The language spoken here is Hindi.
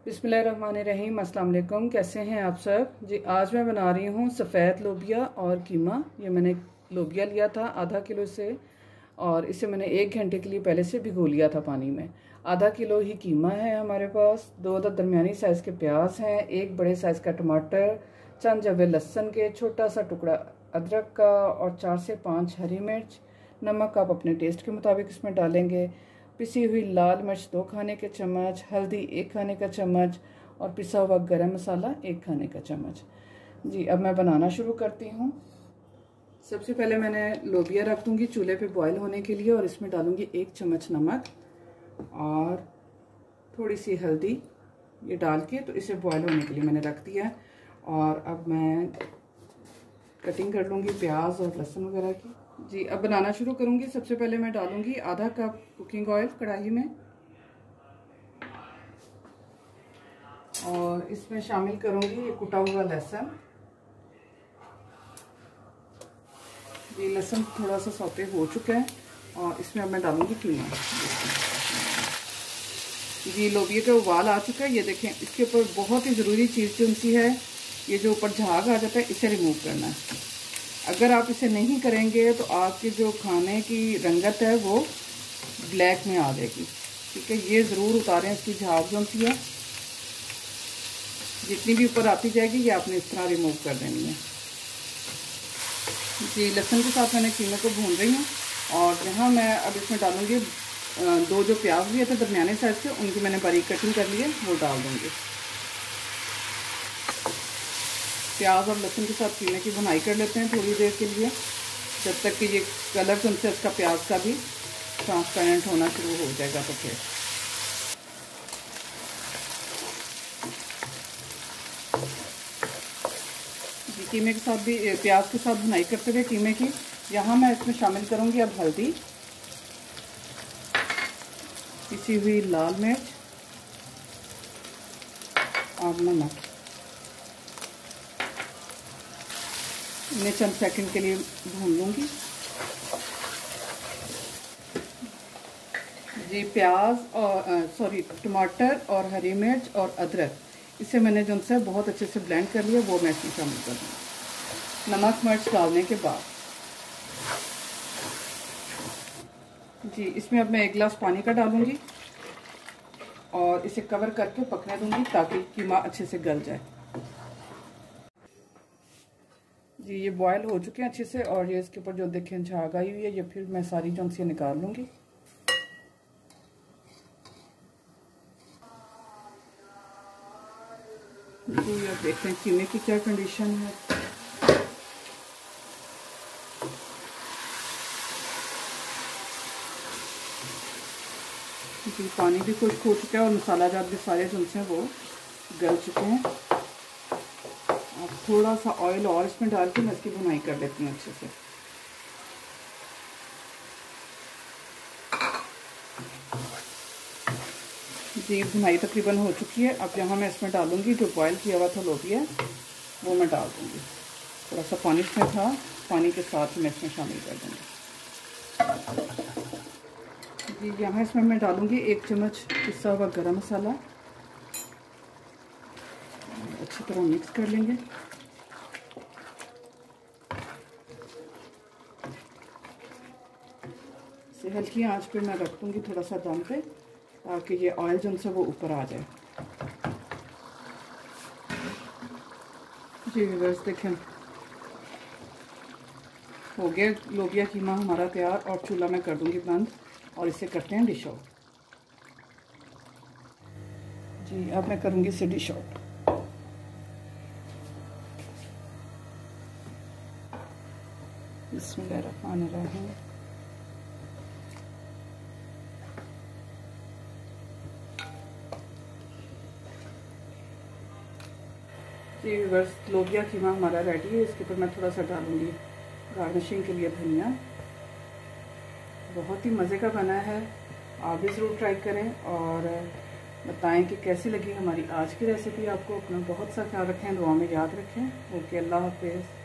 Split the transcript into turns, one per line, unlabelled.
बिस्मिल्लाहिर्रहमानिर्रहीम। अस्सलाम वालेकुम। कैसे हैं आप सब जी। आज मैं बना रही हूँ सफ़ेद लोबिया और कीमा। ये मैंने लोबिया लिया था आधा किलो से, और इसे मैंने 1 घंटे के लिए पहले से भिगो लिया था पानी में। आधा किलो ही कीमा है हमारे पास। 2 दरमियानी साइज़ के प्याज हैं, 1 बड़े साइज़ का टमाटर, चंद जवे लहसुन के, छोटा सा टुकड़ा अदरक का, और 4 से 5 हरी मिर्च। नमक आप अपने टेस्ट के मुताबिक इसमें डालेंगे। पिसी हुई लाल मिर्च 2 खाने के चम्मच, हल्दी 1 खाने का चम्मच, और पिसा हुआ गरम मसाला 1 खाने का चम्मच। जी अब मैं बनाना शुरू करती हूँ। सबसे पहले मैंने लोबिया रख दूँगी चूल्हे पे बॉईल होने के लिए, और इसमें डालूँगी 1 चम्मच नमक और थोड़ी सी हल्दी। ये डाल के तो इसे बॉईल होने के लिए मैंने रख दिया। और अब मैं कटिंग कर लूँगी प्याज और लहसुन वगैरह की। जी अब बनाना शुरू करूँगी। सबसे पहले मैं डालूँगी आधा कप कुकिंग ऑयल कढ़ाई में, और इसमें शामिल करूँगी ये कुटा हुआ लहसुन। ये लहसुन थोड़ा सा सौते हो चुका है, और इसमें अब मैं डालूँगी कीमा। जी लोबिया का उबाल आ चुका है, ये देखें। इसके ऊपर बहुत ही ज़रूरी चीज़ जो सी है, ये जो ऊपर झाग आ जाता है, इसे रिमूव करना है। अगर आप इसे नहीं करेंगे तो आपके जो खाने की रंगत है वो ब्लैक में आ जाएगी। ठीक है, ये ज़रूर उतारें इसकी झाग जो सी है। जितनी भी ऊपर आती जाएगी ये आपने इस तरह रिमूव कर देनी है। जी लहसुन के साथ मैंने कीमे को भून रही हूँ, और यहाँ मैं अब इसमें डालूँगी 2 जो प्याज लिए थे दरमियाने साइज के, उनकी मैंने बारीक कटिंग कर ली है, वो डाल दूँगी। प्याज और लहसुन के साथ कीमे की भुनाई कर लेते हैं थोड़ी देर के लिए, जब तक कि ये कलर जो से इसका प्याज का भी ट्रांसपेरेंट होना शुरू हो जाएगा। तो फिर जी कीमे के साथ भी, प्याज के साथ भुनाई करते हुए कीमे की, यहाँ मैं इसमें शामिल करूँगी अब हल्दी, पिसी हुई लाल मिर्च और नमक। इन्हें चंद सेकंड के लिए भून लूँगी। जी प्याज और टमाटर और हरी मिर्च और अदरक, इसे मैंने जो है बहुत अच्छे से ब्लेंड कर लिया, वो मैं इसमें शामिल कर दूँगी नमक मिर्च डालने के बाद। जी इसमें अब मैं 1 गिलास पानी का डालूँगी, और इसे कवर करके पकने दूँगी ताकि कीमा अच्छे से गल जाए। जी ये बॉयल हो चुके हैं अच्छे से, और ये इसके ऊपर जो देखें झाग आई हुई है, ये फिर मैं सारी जो सी निकाल लूँगी। जी अब देखते हैं कीमे की क्या कंडीशन है। जी पानी भी खुश्क हो चुका है, और मसाला जात भी सारे जो हैं वो गल चुके हैं। अब थोड़ा सा ऑयल और इसमें डाल के मैं इसकी भुनाई कर लेती हूँ अच्छे से। जी भुनाई तकरीबन हो चुकी है। अब यहाँ मैं इसमें डालूँगी जो बॉयल किया हुआ था लोबिया, वो मैं डाल दूँगी। थोड़ा सा पानी इसमें था, पानी के साथ मैं इसमें शामिल कर दूँगी। जी यहाँ इसमें मैं डालूँगी 1 चम्मच पिसा हुआ गरम मसाला। अच्छी तरह मिक्स कर लेंगे। इसे हल्की आंच पे मैं रख दूँगी थोड़ा सा दम पे, ताकि ये ऑयल जो है वो ऊपर आ जाए। जी व्यूअर्स देखें, हो गया लोबिया कीमा हमारा तैयार, और चूल्हा मैं कर दूँगी बंद, और इसे करते हैं डिश आउट। जी अब मैं करूँगी इसे डिश आउट। बिस्मिल्लाहिर्रहमानिर्रहीम। जी व्यूअर्स लोबिया कीमा हमारा रेडी है। इसके ऊपर मैं थोड़ा सा डालूँगी गार्निशिंग के लिए धनिया। बहुत ही मज़े का बना है, आप भी ज़रूर ट्राई करें और बताएं कि कैसी लगी हमारी आज की रेसिपी आपको। अपना बहुत सा ख्याल रखें, दुआ में याद रखें। ओके, अल्लाह हाफिज़।